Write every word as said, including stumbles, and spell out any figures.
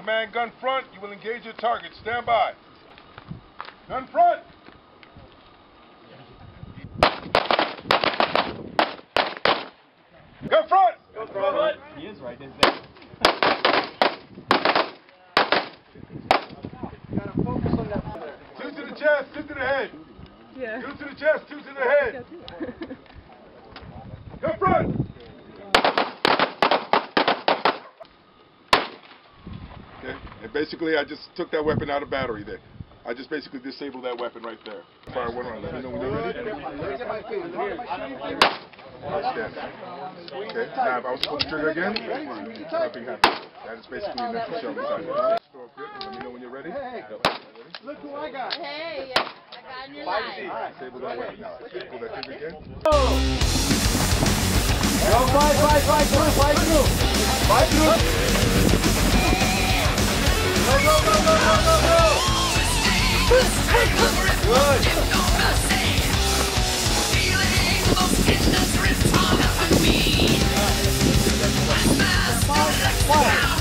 Command gun front, you will engage your target. Stand by. Gun front! Gun front! Gun front! He is right, isn't he? You gotta focus on that. Two to the chest, two to the head. Yeah. Two to the chest, two to the head. Gun front! Okay, and basically I just took that weapon out of battery there. I just basically disabled that weapon right there. Fire one round. Let me know when you're ready. Stand. Okay, now if I was to pull the trigger again, nothing happens. That is basically an empty shell inside there. Let me know when you're ready. Look who I got. Hey, I got in your life. Disable that weapon. Pull that trigger again. Go, fight, fight, fight through, fight through. Fight through. Go, go, go, go, go, go, go. Good. Fire.